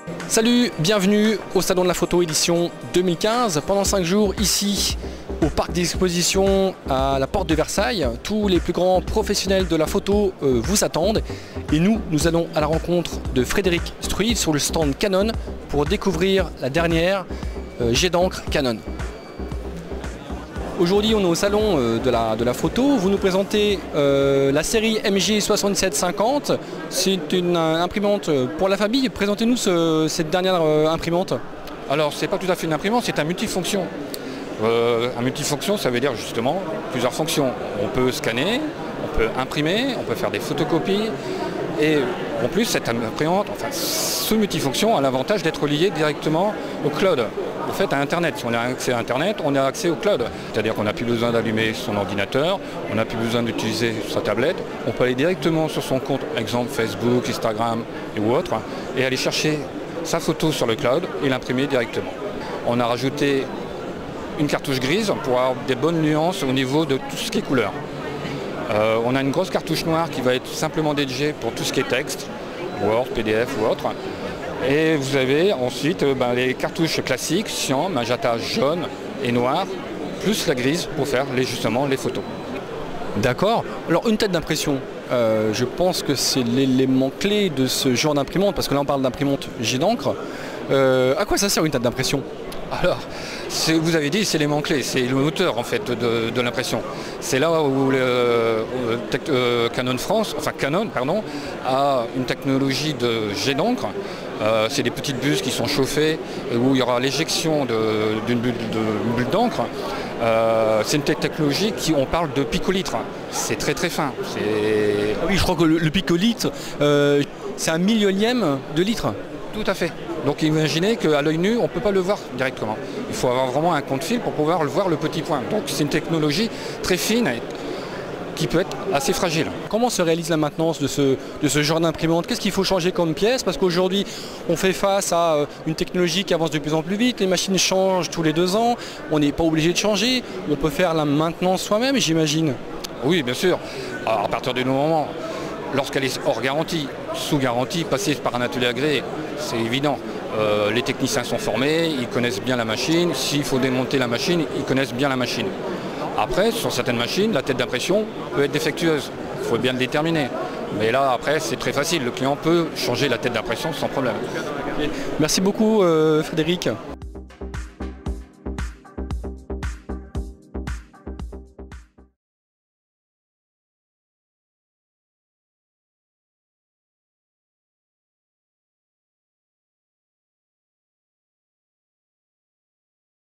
Salut, bienvenue au Salon de la Photo édition 2015. Pendant 5 jours, ici, au parc d'exposition à la porte de Versailles, tous les plus grands professionnels de la photo vous attendent. Et nous allons à la rencontre de Frédéric Struve sur le stand Canon pour découvrir la dernière jet d'encre Canon. Aujourd'hui, on est au salon de la photo. Vous nous présentez la série MG6750. C'est une imprimante pour la famille. Présentez-nous cette dernière imprimante. Alors, c'est pas tout à fait une imprimante, c'est un multifonction. Un multifonction, ça veut dire justement plusieurs fonctions. On peut scanner, on peut imprimer, on peut faire des photocopies. Et en plus, cette imprimante, enfin, ce multifonction a l'avantage d'être lié directement au cloud. En fait, à Internet. Si on a accès à Internet, on a accès au cloud. C'est-à-dire qu'on n'a plus besoin d'allumer son ordinateur, on n'a plus besoin d'utiliser sa tablette. On peut aller directement sur son compte, exemple Facebook, Instagram ou autre, et aller chercher sa photo sur le cloud et l'imprimer directement. On a rajouté une cartouche grise pour avoir des bonnes nuances au niveau de tout ce qui est couleur. On a une grosse cartouche noire qui va être simplement dédiée pour tout ce qui est texte, Word, PDF ou autre. Et vous avez ensuite les cartouches classiques, cyan, magenta, jaune et noir, plus la grise pour faire justement les photos. D'accord. Alors une tête d'impression, je pense que c'est l'élément clé de ce genre d'imprimante, parce que là on parle d'imprimante jet d'encre. À quoi ça sert une tête d'impression ? Alors, vous avez dit, c'est l'élément clé, c'est le moteur en fait de l'impression. C'est là où Canon a une technologie de jet d'encre. C'est des petites buses qui sont chauffées où il y aura l'éjection d'une bulle d'encre. C'est une technologie on parle de picolitre. C'est très très fin. Ah oui, je crois que le picolitre, c'est un millionième de litre. Tout à fait. Donc imaginez qu'à l'œil nu, on ne peut pas le voir directement. Il faut avoir vraiment un compte fil pour pouvoir le voir le petit point. Donc c'est une technologie très fine et qui peut être assez fragile. Comment se réalise la maintenance de ce genre d'imprimante? Qu'est-ce qu'il faut changer comme pièce? Parce qu'aujourd'hui, on fait face à une technologie qui avance de plus en plus vite. Les machines changent tous les 2 ans. On n'est pas obligé de changer. On peut faire la maintenance soi-même, j'imagine. Oui, bien sûr. Alors, à partir du moment, lorsqu'elle est hors garantie, sous garantie, passer par un atelier agréé, c'est évident. Les techniciens sont formés, ils connaissent bien la machine. S'il faut démonter la machine, ils connaissent bien la machine. Après, sur certaines machines, la tête d'impression peut être défectueuse. Il faut bien le déterminer. Mais là, après, c'est très facile. Le client peut changer la tête d'impression sans problème. Merci beaucoup, Frédéric.